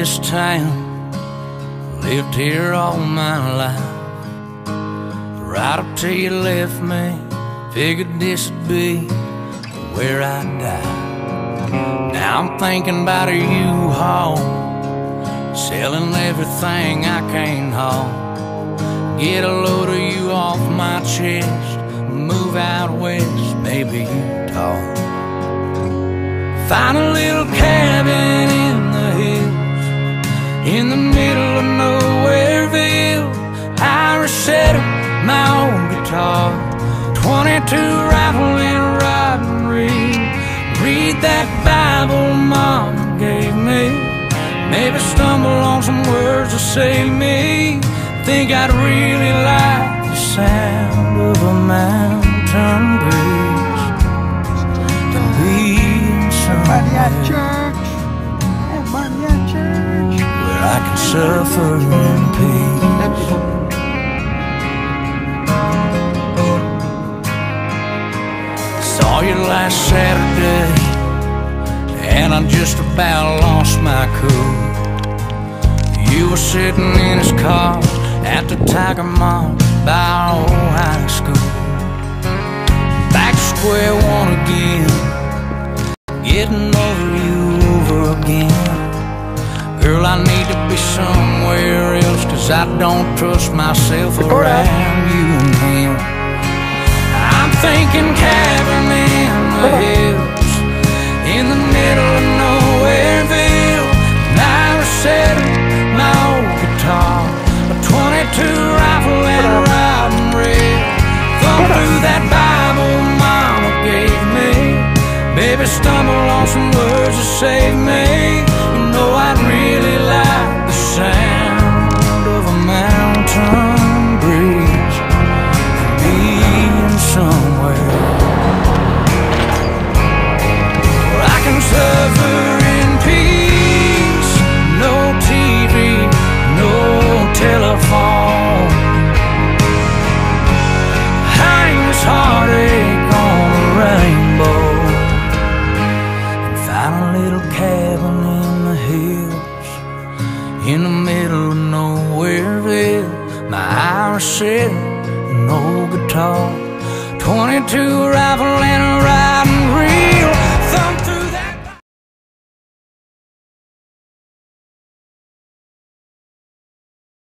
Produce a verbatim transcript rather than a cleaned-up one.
this town, lived here all my life. Right up till you left me, figured this would be where I'd die. Now I'm thinking about a U-Haul, selling everything I can't haul. Get a load of you off my chest, move out west, maybe Utah. Find a little cabin in the hills, in the middle of Nowhereville. Irish setter, my old guitar, twenty-two rifle and a rod and reel. Read that Bible Mama gave me, maybe stumble on some words to save me. Think I'd really like the sound of a mountain breeze, to be in somewhere at church, everybody at church, where I can suffer in peace. Saw you last Saturday, and I just about lost my cool. You were sitting in his car at the Tiger Mall by our old high school. Back to square one again, getting over you over again. Girl, I need to be somewhere else, 'cause I don't trust myself around you and him. I'm thinking cabin in the hills, in the middle of Nowhereville. An Irish setter, my old guitar, a twenty-two rifle and a rod and reel. Thumb through that Bible Mama gave me, baby stumble on some words to save me. You know I'd really like the sound of a mountain breeze, being somewhere where I can suffer in peace. No T V, no telephone, hang this heartache on a rainbow, and find a little cabin in the hills, in the middle of Nowhereville. My Irish setter, no guitar, twenty-two rifle and a riding reel.